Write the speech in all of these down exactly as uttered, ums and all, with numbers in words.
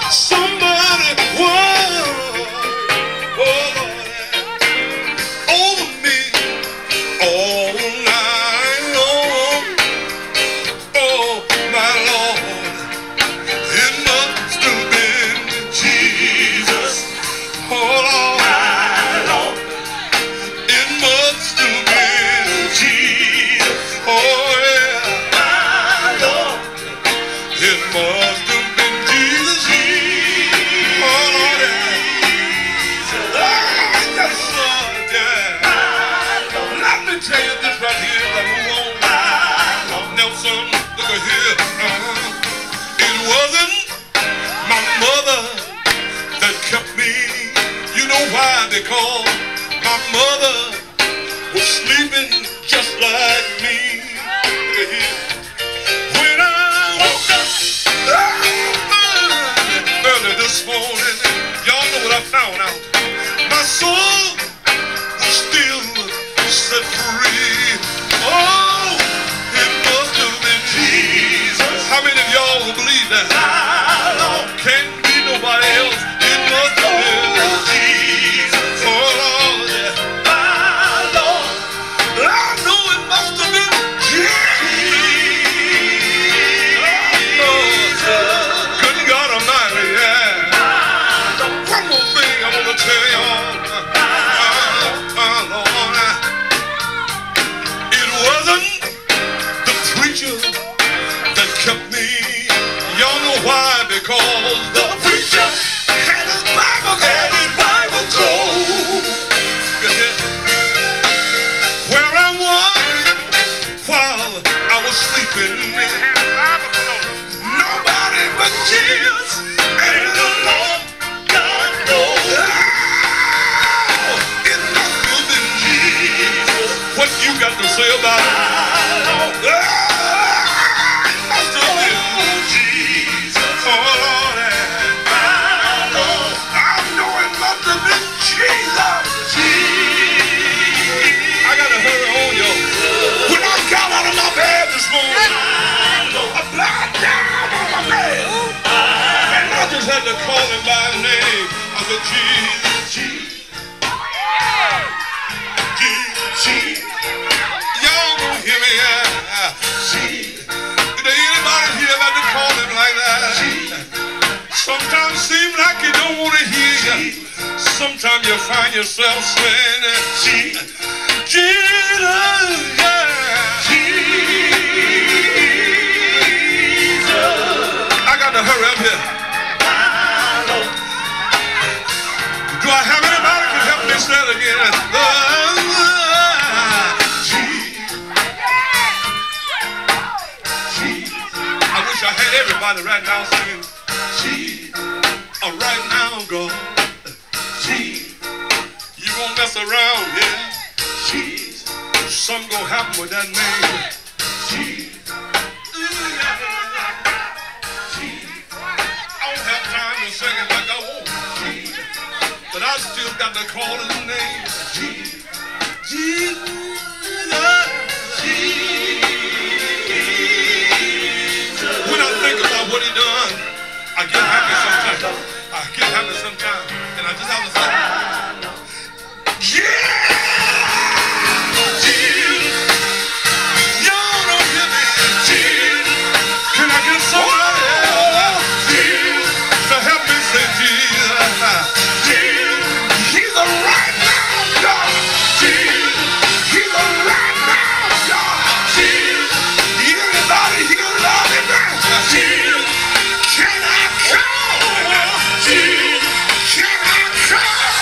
Somebody was, oh Lord, over me all night long. Oh my Lord, it must have been Jesus. Oh Lord, my Lord, it must have been Jesus. Oh yeah, my Lord, it must have been Jesus. Oh Lord, yeah. Oh, yes, Lord, yeah. Let me tell you this right here, I move on. Nelson, look at here. Uh-huh. It wasn't my mother that kept me. You know why? Because my mother was sleeping just like me. Look at here. When I woke up uh, early this morning, y'all know what I found out. My soul was still set free. Oh, it must have been Jesus. How many of y'all will believe that? Can't be nobody else. It must have been Jesus. Oh Lord, yeah. My Lord, I know it must have been Jesus. Oh, good God Almighty, yeah. One more thing I want to tell y'all. Uh, uh, Lord, it wasn't the preacher that kept me. Y'all know why? Because the preacher had his Bible, had his Bible closed. Where I was while I was sleeping, nobody but Jesus and the Lord God knows. Oh, it must have been Jesus. What you got to say about it? Oh, it must have been Jesus. Oh Lord, my Lord, I know it must have been Jesus. I gotta hurry on, yo. When I got out of my bed this morning, I lied down on my bed, and I just had to call him by name. I said, Jesus, Jesus, Jesus. Y'all don't hear me, yeah. Jesus. Did anybody here about to call him like that? Sometimes it seems like you don't want to hear you. Sometimes you find yourself saying, Jesus, Jesus, yeah. I got to hurry up here. Do I have anybody who can help me say it again? I wish I had everybody right now singing, Jesus. Oh, right now, God. Jesus. You won't mess around here. Jesus. Something gonna happen with that name. Jesus. I don't have time to sing it like I want. Jesus. But I still got to call his name. Jesus. Jesus. When I think about what he done, I get happy sometimes. I get happy sometimes. And I just have to say, yeah! Jesus! Y'all don't hear me. Jesus! Can I get somebody else? Jesus! To help me say Jesus! Jesus! He's a right now God! Jesus! He's a right now God! Jesus! Anybody here love him? Jesus! Can I call? Jesus! Can I call?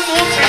more time.